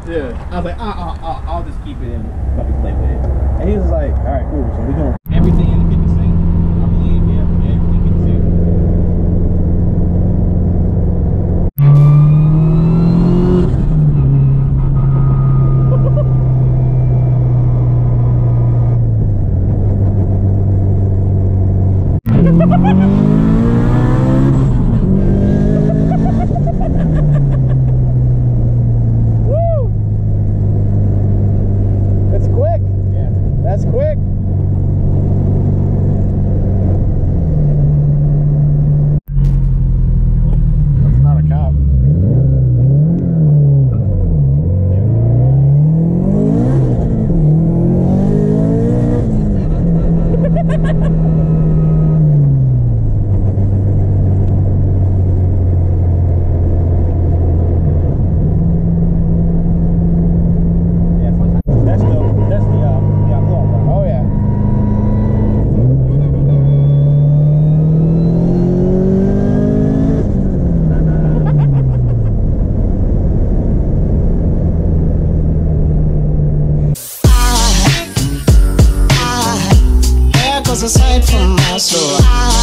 Yeah. I was like, I'll just keep it and fucking play with it. And he was like, all right, cool. So we gonna everything in the kitchen sink. I believe, yeah, everything in the sink. That's quick. Yeah. That's quick. That's not a cop. Oh yeah. There goes a sight from my soul.